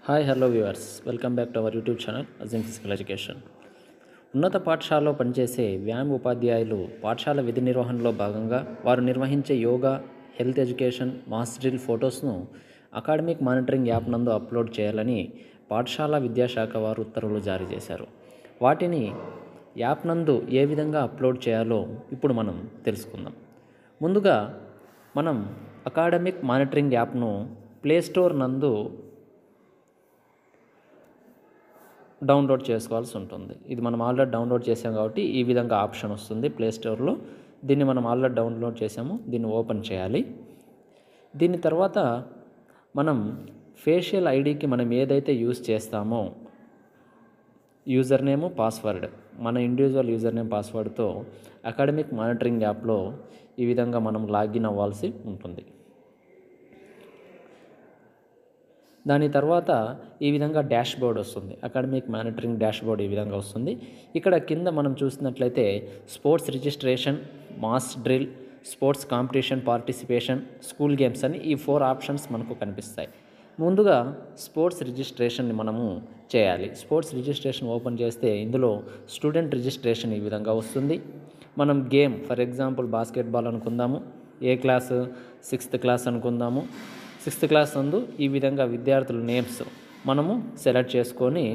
Hi hello viewers, welcome back to our YouTube channel Azim physical education. ఉన్నత పాఠశాలలో పనిచేసే వ్యాయామ ఉపాధ్యాయులు పాఠశాల విధి నిర్వహణలో భాగంగా వారు నిర్వహించే yoga, health education, mass drill ఫొటోస్ను అకాడమిక్ మానిటరింగ్ యాప్ నందు అప్లోడ్ చేయాలని పాఠశాల విద్యాశాఖ వారు ఉత్తర్వులు జారీ చేశారు. వాటిని యాప్ నందు ఏ విధంగా అప్లోడ్ చేయాలో ఇప్పుడు మనం తెలుసుకుందాం. ముందుగా మనం అకాడమిక్ మానిటరింగ్ యాప్ను ప్లేస్టోర్ నందు డౌన్లోడ్ చేసుకోవాల్సి ఉంటుంది. ఇది మనం ఆల్రెడీ డౌన్లోడ్ చేసాం కాబట్టి ఈ విధంగా ఆప్షన్ వస్తుంది ప్లేస్టోర్లో. దీన్ని మనం ఆల్రెడీ డౌన్లోడ్ చేసాము, దీన్ని ఓపెన్ చేయాలి. దీని తర్వాత మనం ఫేషియల్ ఐడికి మనం ఏదైతే యూజ్ చేస్తామో యూజర్ నేము, పాస్వర్డ్, మన ఇండివిజువల్ యూజర్ నేమ్ పాస్వర్డ్తో అకాడమిక్ మానిటరింగ్ యాప్లో ఈ విధంగా మనం లాగిన్ అవ్వాల్సి ఉంటుంది. దాని తర్వాత ఈ విధంగా డాష్ బోర్డ్ వస్తుంది. అకాడమిక్ మానిటరింగ్ డాష్ బోర్డ్ ఈ విధంగా వస్తుంది. ఇక్కడ కింద మనం చూసినట్లయితే sports registration, mass drill, sports competition participation, school games అని ఈ 4 ఆప్షన్స్ మనకు కనిపిస్తాయి. ముందుగా స్పోర్ట్స్ రిజిస్ట్రేషన్ని మనము చేయాలి. స్పోర్ట్స్ రిజిస్ట్రేషన్ ఓపెన్ చేస్తే ఇందులో స్టూడెంట్ రిజిస్ట్రేషన్ ఈ విధంగా వస్తుంది. మనం గేమ్, ఫర్ ఎగ్జాంపుల్ బాస్కెట్బాల్ అనుకుందాము, ఏ క్లాసు 6th క్లాస్ అనుకుందాము. 6th క్లాస్ నందు ఈ విధంగా విద్యార్థుల నేమ్స్ మనము సెలెక్ట్ చేసుకొని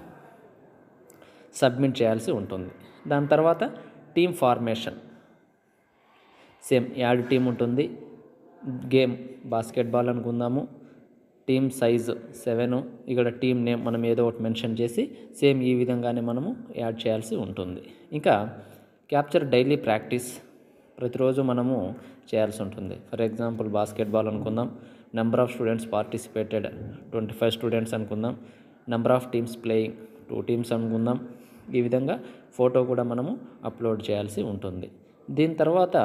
సబ్మిట్ చేయాల్సి ఉంటుంది. దాని తర్వాత team formation, same add team ఉంటుంది. గేమ్ బాస్కెట్బాల్ అనుకుందాము, టీమ్ సైజు 7, ఇక్కడ టీం నేమ్ మనం ఏదో ఒకటి మెన్షన్ చేసి సేమ్ ఈ విధంగానే మనము యాడ్ చేయాల్సి ఉంటుంది. ఇంకా క్యాప్చర్ డైలీ ప్రాక్టీస్, ప్రతిరోజు మనము చేయాల్సి ఉంటుంది. ఫర్ ఎగ్జాంపుల్ బాస్కెట్బాల్ అనుకుందాం, number of students participated 25 students అనుకుందాం, number of teams playing 2 teams అనుకుందాం. ఈ విధంగా ఫోటో కూడా మనము అప్లోడ్ చేయాల్సి ఉంటుంది. దీని తర్వాత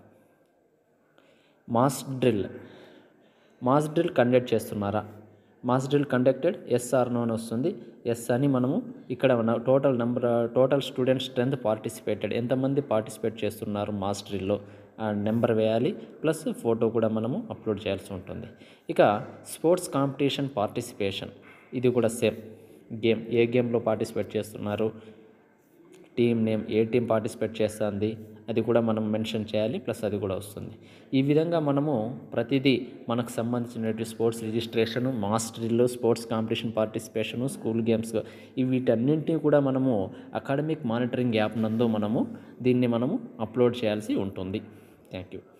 మాస్ డ్రిల్ కండక్ట్ చేస్తున్నారా, mass drill conducted yes or no అని వస్తుంది. ఎస్ అని మనము ఇక్కడ టోటల్ స్టూడెంట్ స్ట్రెంత్ పార్టిసిపేటెడ్, ఎంతమంది పార్టిసిపేట్ చేస్తున్నారు మాస్ డ్రిల్లో నెంబర్ వేయాలి, ప్లస్ ఫోటో కూడా మనము అప్లోడ్ చేయాల్సి ఉంటుంది. ఇక స్పోర్ట్స్ కాంపిటీషన్ పార్టిసిపేషన్, ఇది కూడా సేమ్ గేమ్, ఏ గేమ్లో పార్టిసిపేట్ చేస్తున్నారు, టీం నేమ్, ఏ టీం పార్టిసిపేట్ చేస్తుంది అది కూడా మనం మెన్షన్ చేయాలి, ప్లస్ అది కూడా వస్తుంది. ఈ విధంగా మనము ప్రతిదీ మనకు సంబంధించినటువంటి sports registration, mass drill, sports competition participation, school games, వీటన్నింటినీ కూడా మనము అకాడమిక్ మానిటరింగ్ యాప్ నందు దీన్ని మనము అప్లోడ్ చేయాల్సి ఉంటుంది. Thank you.